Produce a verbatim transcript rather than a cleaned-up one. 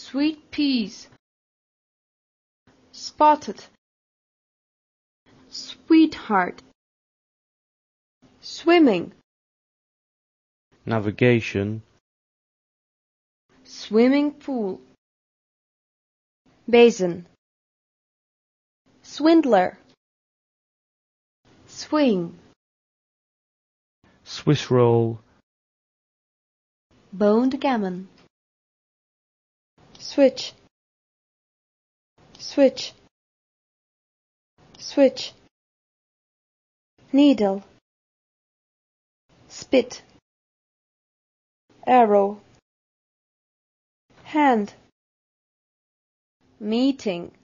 sweet peas, spotted, sweetheart, swimming, navigation, swimming pool, basin, swindler, swing, Swiss roll, boned gammon, switch, switch, switch, needle, spit, arrow, hand, meeting,